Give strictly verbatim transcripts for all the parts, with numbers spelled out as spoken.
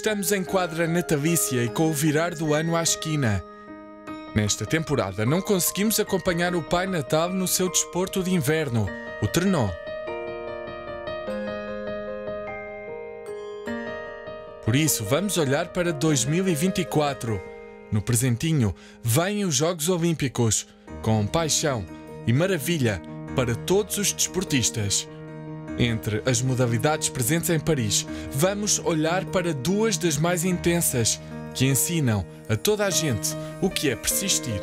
Estamos em quadra natalícia e com o virar do ano à esquina. Nesta temporada não conseguimos acompanhar o Pai Natal no seu desporto de inverno, o trenó. Por isso, vamos olhar para dois mil e vinte e quatro. No presentinho, vêm os Jogos Olímpicos, com paixão e maravilha para todos os desportistas. Entre as modalidades presentes em Paris, vamos olhar para duas das mais intensas, que ensinam a toda a gente o que é persistir.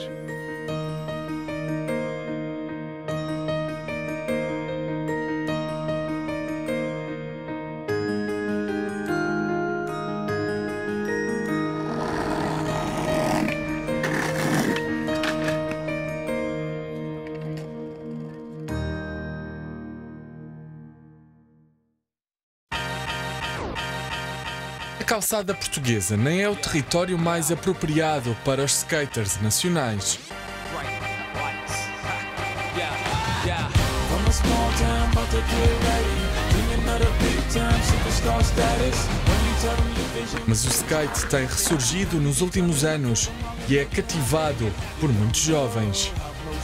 A calçada portuguesa nem é o território mais apropriado para os skaters nacionais. Mas o skate tem ressurgido nos últimos anos e é cativado por muitos jovens.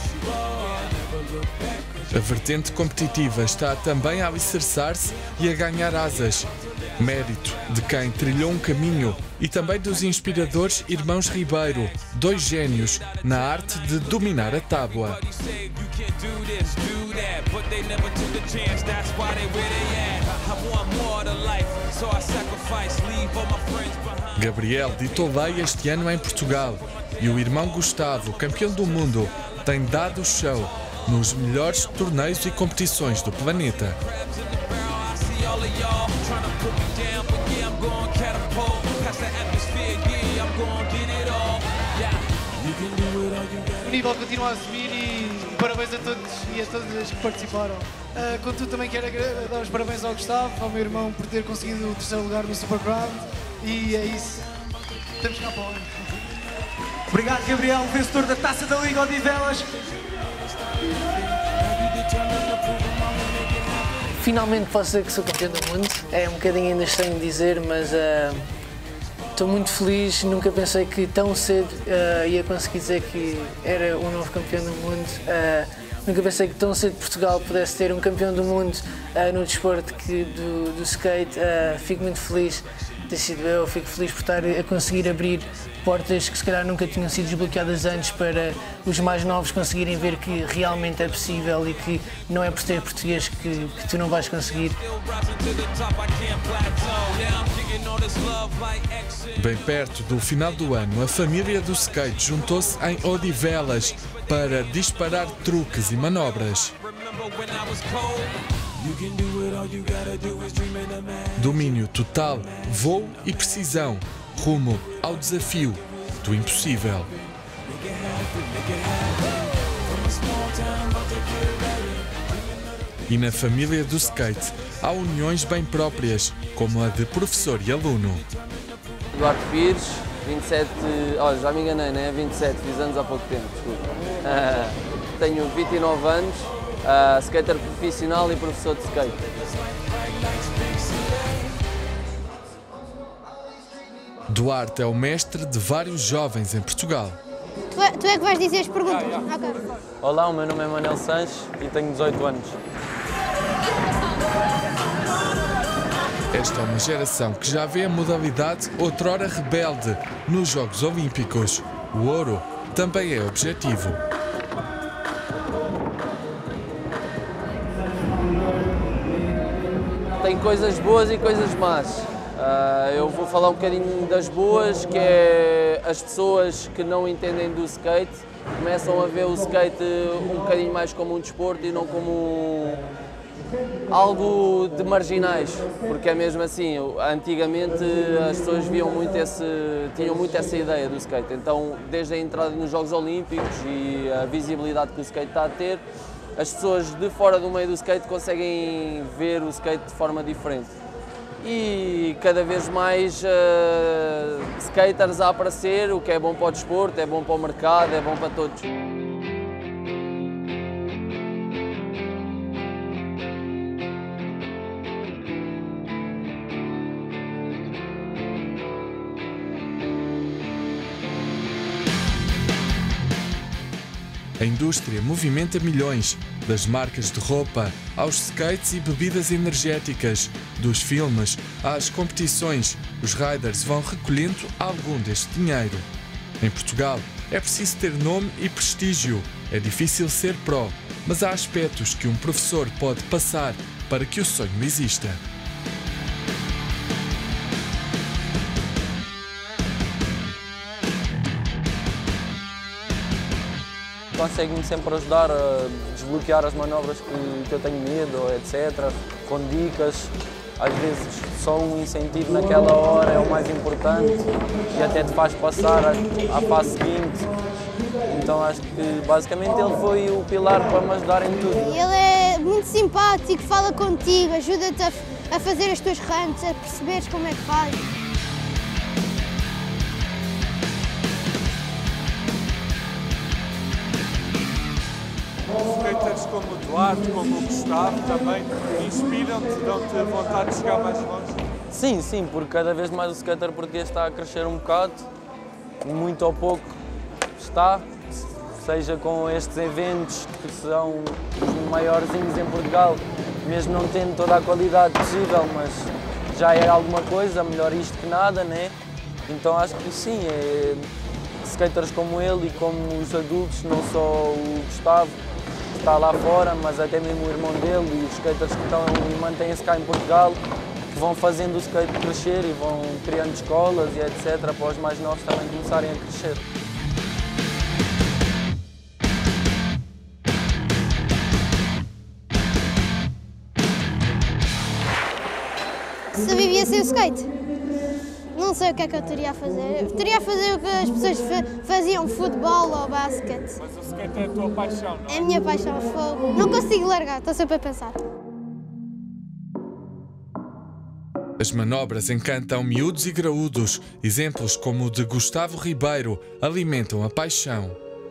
A vertente competitiva está também a alicerçar-se e a ganhar asas. Mérito de quem trilhou um caminho e também dos inspiradores irmãos Ribeiro, dois gênios na arte de dominar a tábua. Gabriel ditou lei este ano em Portugal e o irmão Gustavo, campeão do mundo, tem dado show nos melhores torneios e competições do planeta. O nível continua a subir e parabéns a todos e a todas que participaram. Uh, contudo, também quero dar os parabéns ao Gustavo, ao meu irmão, por ter conseguido o terceiro lugar no Superground. E é isso. Estamos cá para o ano. Obrigado, Gabriel, vencedor da Taça da Liga Odivelas. Finalmente posso dizer que sou campeão do mundo. É um bocadinho ainda estranho de dizer, mas uh, estou muito feliz. Nunca pensei que tão cedo uh, ia conseguir dizer que era o novo campeão do mundo. Uh, nunca pensei que tão cedo Portugal pudesse ter um campeão do mundo uh, no desporto que, do, do skate. Uh, fico muito feliz de ter sido eu. Fico feliz por estar a conseguir abrir portas que se calhar nunca tinham sido desbloqueadas antes para os mais novos conseguirem ver que realmente é possível e que não é por ser português que, que tu não vais conseguir. Bem perto do final do ano, a família do skate juntou-se em Odivelas para disparar truques e manobras. Domínio total, voo e precisão, rumo ao desafio do impossível. E na família do skate há uniões bem próprias, como a de professor e aluno. Eduardo Pires, vinte e sete, olha, já me enganei, não é? vinte e sete, fiz anos há pouco tempo, desculpa. Uh, tenho vinte e nove anos, uh, skater profissional e professor de skate. Duarte é o mestre de vários jovens em Portugal. Tu é, tu é que vais dizer as perguntas? Okay. Olá, o meu nome é Manel Sanches e tenho dezoito anos. Esta é uma geração que já vê a modalidade outrora rebelde nos Jogos Olímpicos. O ouro também é objetivo. Tem coisas boas e coisas más. Uh, eu vou falar um bocadinho das boas, que é as pessoas que não entendem do skate começam a ver o skate um bocadinho mais como um desporto e não como um, algo de marginais, porque é mesmo assim, antigamente as pessoas viam muito esse, tinham muito essa ideia do skate, então desde a entrada nos Jogos Olímpicos e a visibilidade que o skate está a ter, as pessoas de fora do meio do skate conseguem ver o skate de forma diferente. E cada vez mais uh, skaters a aparecer, o que é bom para o desporto, é bom para o mercado, é bom para todos. A indústria movimenta milhões, das marcas de roupa aos skates e bebidas energéticas, dos filmes às competições, os riders vão recolhendo algum deste dinheiro. Em Portugal é preciso ter nome e prestígio, é difícil ser pró, mas há aspectos que um professor pode passar para que o sonho exista. Consegue-me sempre ajudar a desbloquear as manobras que, que eu tenho medo, etcétera, com dicas. Às vezes só um incentivo naquela hora é o mais importante e até te faz passar à fase seguinte. Então acho que basicamente ele foi o pilar para me ajudar em tudo. Ele é muito simpático, fala contigo, ajuda-te a, a fazer as tuas runs, a perceberes como é que faz. Skaters como o Duarte, como o Gustavo também inspiram-te, dão-te vontade de chegar mais longe? Sim, sim, porque cada vez mais o skater português está a crescer um bocado, muito ou pouco está, seja com estes eventos que são os maiorzinhos em Portugal, mesmo não tendo toda a qualidade possível, mas já é alguma coisa, melhor isto que nada, né? Então acho que sim, é skaters como ele e como os adultos, não só o Gustavo, que está lá fora, mas até mesmo o irmão dele e os skaters que estão e mantêm-se cá em Portugal, que vão fazendo o skate crescer e vão criando escolas e etcétera para os mais novos também começarem a crescer. Se eu vivia sem o skate, não sei o que é que eu teria a fazer. Eu teria a fazer o que as pessoas fa faziam, futebol ou basquete. Mas o skate é a tua paixão, não é? É a minha paixão, fogo. Não consigo largar, estou sempre a pensar. As manobras encantam miúdos e graúdos. Exemplos como o de Gustavo Ribeiro alimentam a paixão.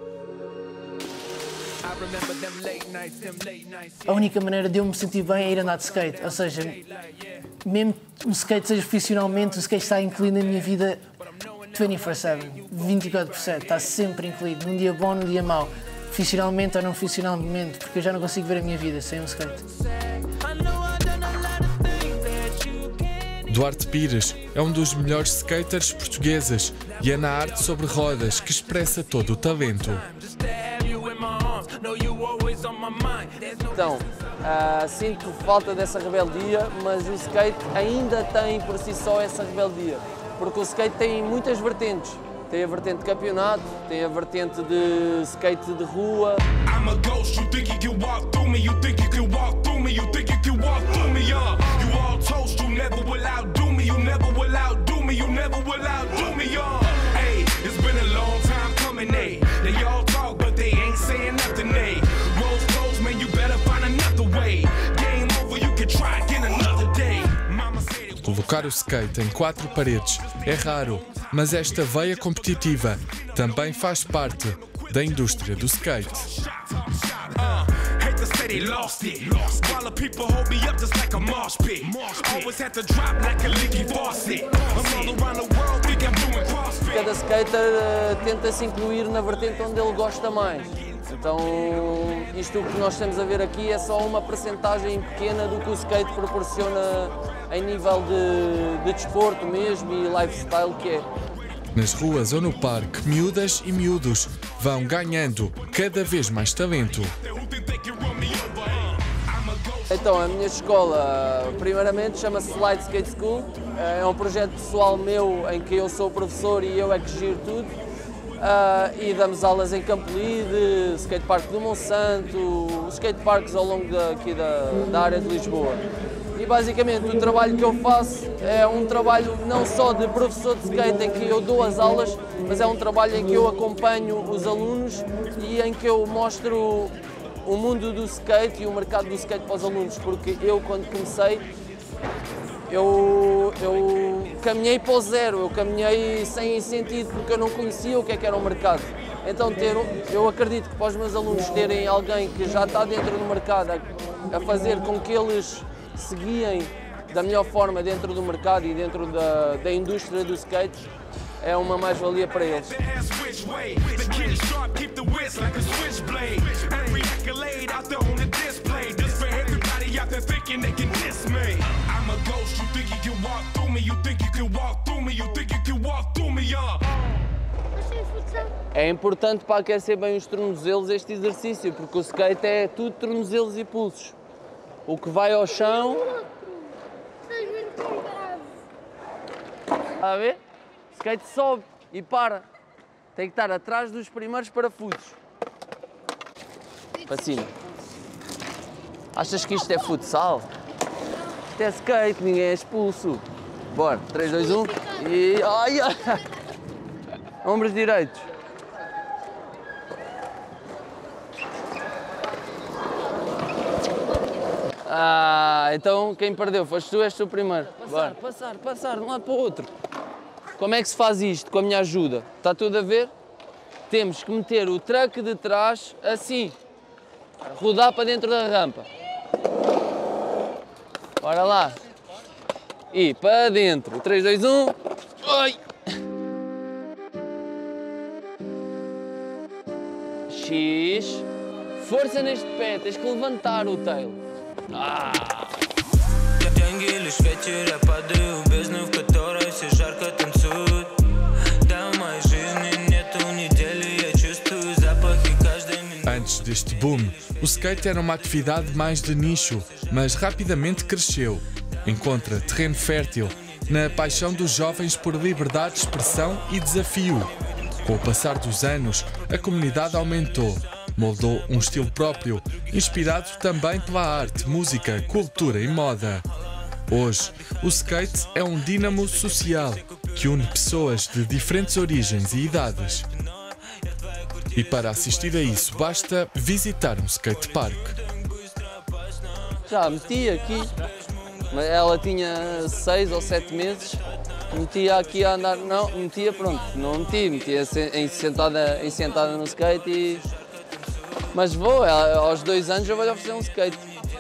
A única maneira de eu me sentir bem é ir andar de skate, ou seja, mesmo que o skate seja profissionalmente, o skate está incluído na minha vida vinte e quatro por sete, vinte e quatro por sete, está sempre incluído, num dia bom, num dia mau, profissionalmente ou não profissionalmente, porque eu já não consigo ver a minha vida sem um skate. Duarte Pires é um dos melhores skaters portugueses e é na arte sobre rodas que expressa todo o talento. Então, uh, sinto falta dessa rebeldia, mas o skate ainda tem por si só essa rebeldia, porque o skate tem muitas vertentes. Tem a vertente de campeonato, tem a vertente de skate de rua. Colocar o skate em quatro paredes é raro, mas esta veia competitiva também faz parte da indústria do skate. Cada skater uh, tenta se incluir na vertente onde ele gosta mais. Então, isto que nós estamos a ver aqui é só uma percentagem pequena do que o skate proporciona em nível de, de desporto mesmo e lifestyle que é. Nas ruas ou no parque, miúdas e miúdos vão ganhando cada vez mais talento. Então, a minha escola, primeiramente, chama-se Light Skate School. É um projeto pessoal meu em que eu sou professor e eu é que giro tudo. Uh, e damos aulas em Campolide, skatepark do Monsanto, skateparks ao longo da, aqui da, da área de Lisboa. E basicamente o trabalho que eu faço é um trabalho não só de professor de skate em que eu dou as aulas, mas é um trabalho em que eu acompanho os alunos e em que eu mostro o mundo do skate e o mercado do skate para os alunos, porque eu quando comecei Eu, eu caminhei para o zero, eu caminhei sem sentido porque eu não conhecia o que é que era o mercado. Então ter, eu acredito que para os meus alunos terem alguém que já está dentro do mercado a, a fazer com que eles se guiem da melhor forma dentro do mercado e dentro da, da indústria do skate é uma mais-valia para eles. which way. The kid sharp, keep the wits like a switchblade. Every accolade out there on the display. Just for everybody out there thinking they can diss me. I'm a ghost, you think you can walk through me. You think you can walk through me. You think you can walk through me, y'all. É importante para aquecer bem os tornozelos este exercício, porque o skate é tudo tornozelos e pulsos. O que vai ao chão... Está a ver? O skate sobe e para. Tem que estar atrás dos primeiros parafusos. Para cima. Achas que isto é futsal? Isto é skate, ninguém é expulso. Bora, três, dois, um e... Ai, ai. Ombros direitos. Ah, então quem perdeu? Foste tu, és tu primeiro. Passar, Bora. passar, passar de um lado para o outro. Como é que se faz isto com a minha ajuda? Está tudo a ver? Temos que meter o truck de trás assim. Rodar para dentro da rampa. Bora lá. E para dentro. três, dois, um. Ai. X. Força neste pé, tens que levantar o tail. Ah. Antes deste boom, o skate era uma atividade mais de nicho, mas rapidamente cresceu. Encontra terreno fértil na paixão dos jovens por liberdade de expressão e desafio. Com o passar dos anos, a comunidade aumentou, moldou um estilo próprio, inspirado também pela arte, música, cultura e moda. Hoje, o skate é um dínamo social que une pessoas de diferentes origens e idades. E para assistir a isso, basta visitar um skatepark. Já meti aqui, ela tinha seis ou sete meses, metia aqui a andar, não, metia pronto, não meti, metia sentada, sentada no skate e... Mas vou, aos dois anos eu vou-lhe oferecer um skate.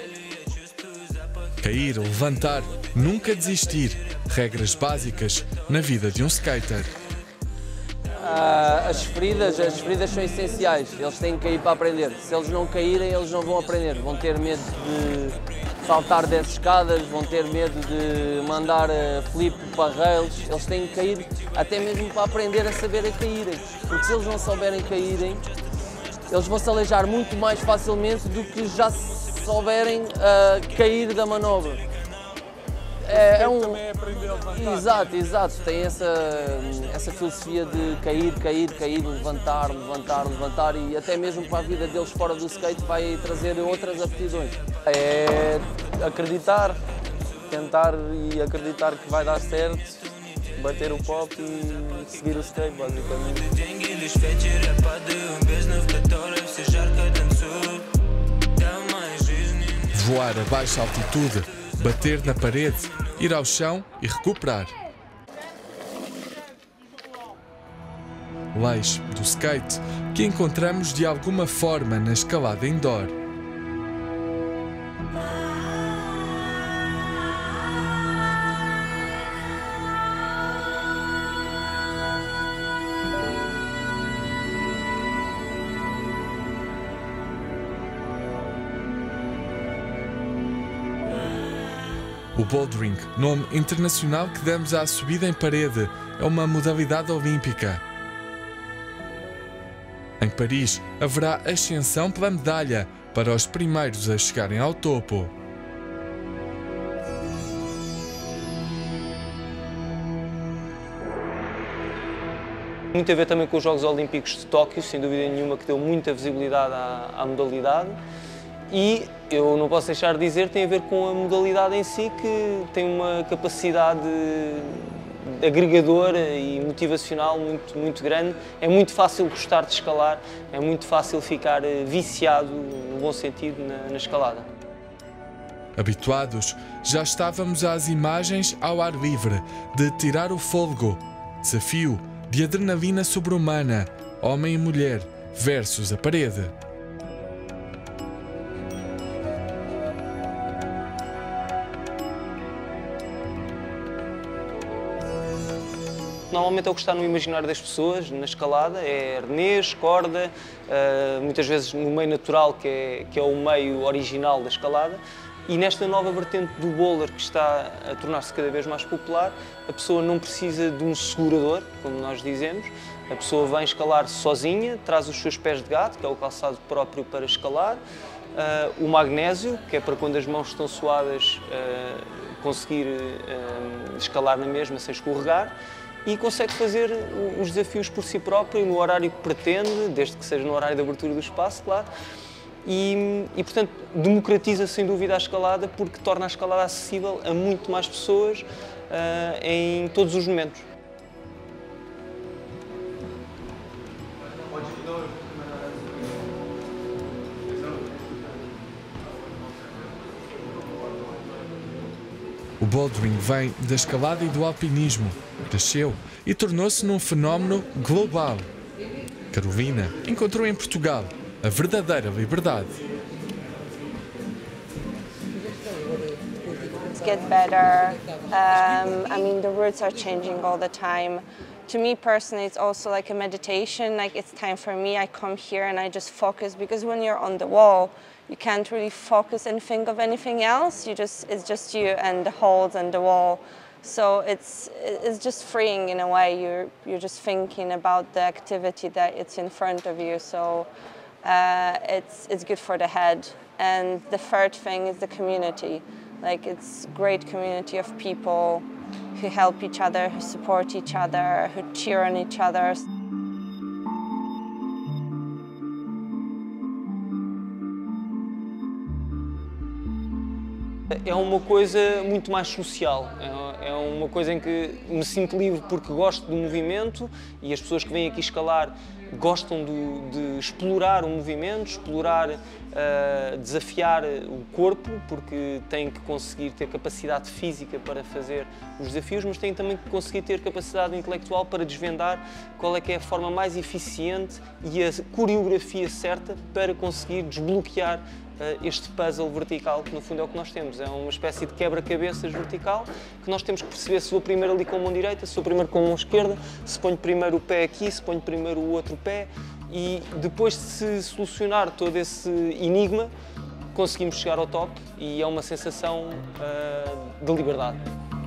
Cair, levantar, nunca desistir. Regras básicas na vida de um skater. Ah, as feridas, as feridas são essenciais, eles têm que cair para aprender. Se eles não caírem, eles não vão aprender. Vão ter medo de saltar dez escadas, vão ter medo de mandar flip para rails. Eles têm que cair até mesmo para aprender a saber a caírem. Porque se eles não souberem caírem, eles vão se aleijar muito mais facilmente do que já souberem uh, cair da manobra. É, é um... Exato, exato. Tem essa, essa filosofia de cair, cair, cair, levantar, levantar, levantar e até mesmo para a vida deles fora do skate vai trazer outras aptidões. É acreditar, tentar e acreditar que vai dar certo, bater o pop e seguir o skate, basicamente. Voar a baixa altitude, bater na parede, ir ao chão e recuperar. Leis do skate que encontramos de alguma forma na escalada indoor. O bouldering, nome internacional que damos à subida em parede, é uma modalidade olímpica. Em Paris, haverá ascensão pela medalha para os primeiros a chegarem ao topo. Muito a ver também com os Jogos Olímpicos de Tóquio, sem dúvida nenhuma, que deu muita visibilidade à, à modalidade. E eu não posso deixar de dizer, tem a ver com a modalidade em si, que tem uma capacidade agregadora e motivacional muito, muito grande. É muito fácil gostar de escalar, é muito fácil ficar viciado, no bom sentido, na, na escalada. Habituados, já estávamos às imagens ao ar livre, de tirar o fôlego. Desafio de adrenalina sobre-humana, homem e mulher, versus a parede. normalmente é o que está no imaginário das pessoas, na escalada, é arnês, corda, uh, muitas vezes no meio natural, que é, que é o meio original da escalada. E nesta nova vertente do boulder, que está a tornar-se cada vez mais popular, a pessoa não precisa de um segurador, como nós dizemos. A pessoa vem escalar sozinha, traz os seus pés de gato, que é o calçado próprio para escalar, uh, o magnésio, que é para quando as mãos estão suadas uh, conseguir uh, escalar na mesma sem escorregar, e consegue fazer os desafios por si próprio, no horário que pretende, desde que seja no horário de abertura do espaço, claro. E, e, portanto, democratiza sem dúvida a escalada, porque torna a escalada acessível a muito mais pessoas uh, em todos os momentos. O bouldering vem da escalada e do alpinismo, cresceu e tornou-se num fenómeno global. Carolina encontrou em Portugal a verdadeira liberdade. Get better. Um, I mean, the routes are changing all the time. To me personally, it's also like a meditation. Like, it's time for me. I come here and I just focus, because when you're on the wall, you can't really focus and think of anything else. You just, it's just you and the holds and the wall. So it's, it's just freeing in a way. You're, you're just thinking about the activity that it's in front of you. So uh, it's, it's good for the head. And the third thing is the community. Like, it's a great community of people who help each other, who support each other, who cheer on each other. É uma coisa muito mais social, é uma coisa em que me sinto livre porque gosto do movimento, e as pessoas que vêm aqui escalar gostam de, de explorar o movimento, explorar, uh, desafiar o corpo, porque têm que conseguir ter capacidade física para fazer os desafios, mas têm também que conseguir ter capacidade intelectual para desvendar qual é que é a forma mais eficiente e a coreografia certa para conseguir desbloquear este puzzle vertical, que no fundo é o que nós temos. É uma espécie de quebra-cabeças vertical, que nós temos que perceber se vou primeiro ali com a mão direita, se vou primeiro com a mão esquerda, se ponho primeiro o pé aqui, se ponho primeiro o outro pé, e depois de se solucionar todo esse enigma, conseguimos chegar ao top, e é uma sensação uh, de liberdade.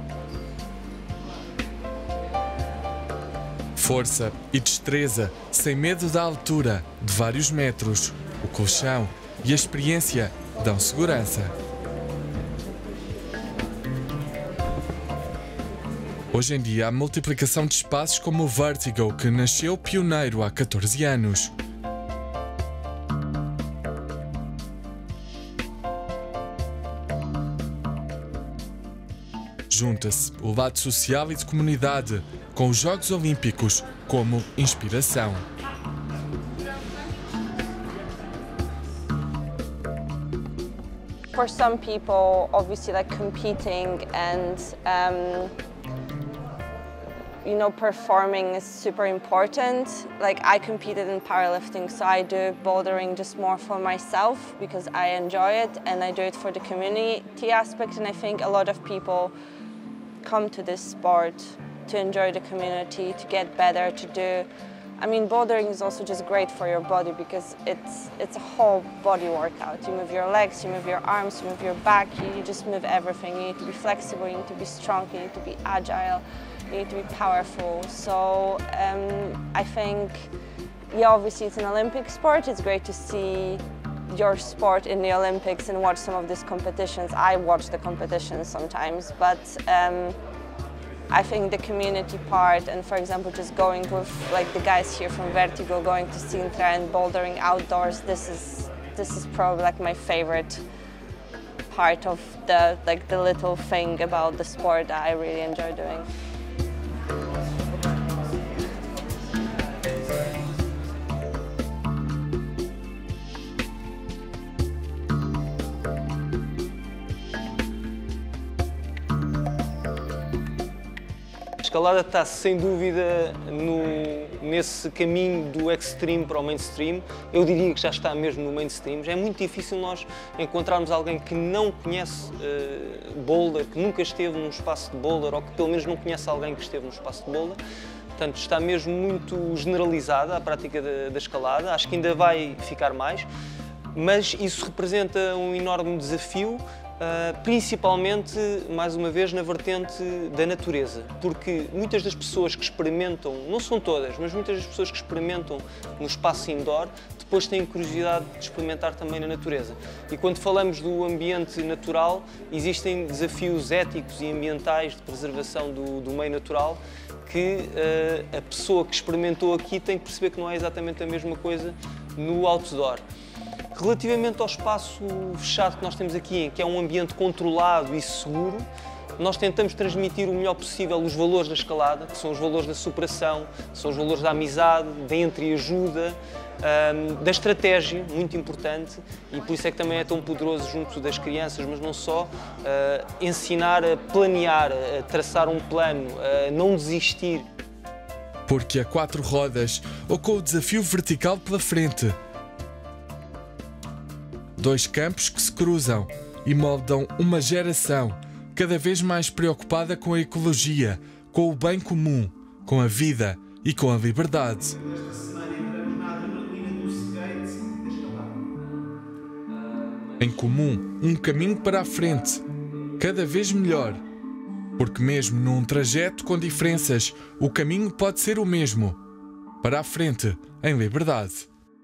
Força e destreza, sem medo da altura, de vários metros, o colchão e a experiência dão segurança. Hoje em dia há multiplicação de espaços como o Vertigo, que nasceu pioneiro há catorze anos. Junta-se o lado social e de comunidade, com os Jogos Olímpicos como inspiração. For some people, obviously, like competing and um, you know, performing is super important. Like, I competed in powerlifting, so I do bouldering just more for myself because I enjoy it, and I do it for the community aspect. And I think a lot of people come to this sport to enjoy the community, to get better, to do. I mean, bouldering is also just great for your body because it's it's a whole body workout. You move your legs, you move your arms, you move your back, you, you just move everything. You need to be flexible, you need to be strong, you need to be agile, you need to be powerful. So um, I think, yeah, obviously it's an Olympic sport. It's great to see your sport in the Olympics and watch some of these competitions. I watch the competitions sometimes, but um, I think the community part, and for example, just going with like the guys here from Vertigo, going to Sintra and bouldering outdoors, this is this is probably like my favorite part of the like the little thing about the sport that I really enjoy doing. A escalada está sem dúvida no, nesse caminho do extreme para o mainstream. Eu diria que já está mesmo no mainstream. Já é muito difícil nós encontrarmos alguém que não conhece uh, boulder, que nunca esteve num espaço de boulder, ou que pelo menos não conhece alguém que esteve num espaço de boulder. Portanto, está mesmo muito generalizada a prática da, da escalada, acho que ainda vai ficar mais, mas isso representa um enorme desafio, Uh, principalmente, mais uma vez, na vertente da natureza, porque muitas das pessoas que experimentam, não são todas, mas muitas das pessoas que experimentam no espaço indoor, depois têm curiosidade de experimentar também na natureza. E quando falamos do ambiente natural, existem desafios éticos e ambientais de preservação do, do meio natural que uh, a pessoa que experimentou aqui tem que perceber que não é exatamente a mesma coisa no outdoor. Relativamente ao espaço fechado que nós temos aqui, que é um ambiente controlado e seguro, nós tentamos transmitir o melhor possível os valores da escalada, que são os valores da superação, são os valores da amizade, da entreajuda, da estratégia, muito importante, e por isso é que também é tão poderoso junto das crianças, mas não só, ensinar a planear, a traçar um plano, a não desistir. Porque a quatro rodas ou com o desafio vertical pela frente, dois campos que se cruzam e moldam uma geração cada vez mais preocupada com a ecologia, com o bem comum, com a vida e com a liberdade. Em comum, um caminho para a frente, cada vez melhor. Porque mesmo num trajeto com diferenças, o caminho pode ser o mesmo. Para a frente, em liberdade.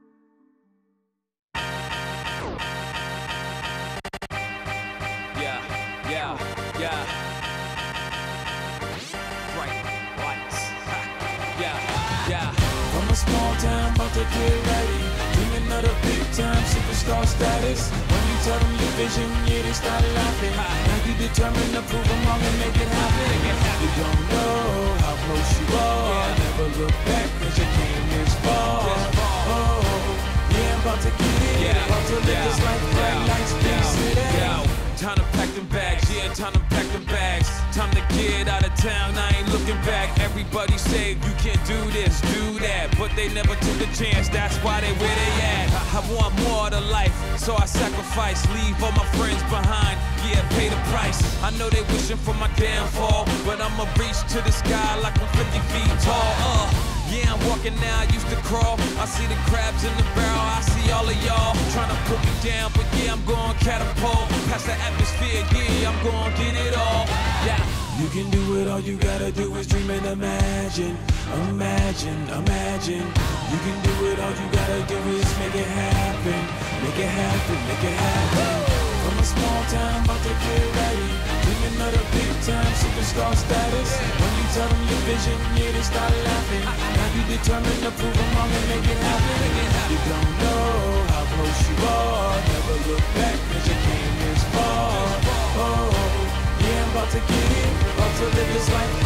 Small town, about to get ready. Dreaming of the big time, superstar status. When you tell them your vision, yeah, they start laughing. Now you determined to prove them wrong and make it happen. You don't know how close you are. Never look back, cause you came this far. Oh, yeah, I'm about to get it. About to live this life, bright lights, big city. Time to pack them bags, yeah, time to pack them bags. Time to get out of town, I ain't looking back. Everybody say you can't do this, do that, but they never took a chance, that's why they where they at. I want more to life, so I sacrifice. Leave all my friends behind, yeah, pay the price. I know they wishing for my downfall, but I'ma reach to the sky like I'm fifty feet tall. Uh, yeah, I'm walking now, I used to crawl. I see the crabs in the barrel, I see all of y'all trying to put me down, but yeah, I'm going catapult. Past the atmosphere, yeah, I'm going get it all. Yeah. You can do it, all you gotta do is dream and imagine. Imagine, imagine. You can do it, all you gotta do is make it happen. Make it happen, make it happen. From a small town, about to get ready. Dreaming of the big time, superstar status. When you tell them your vision, yeah, they start laughing. Now you determined to prove them wrong and make it happen. You don't know how close you are. Never look back, cause you came this far. Oh, yeah, I'm about to get it. About to live this life.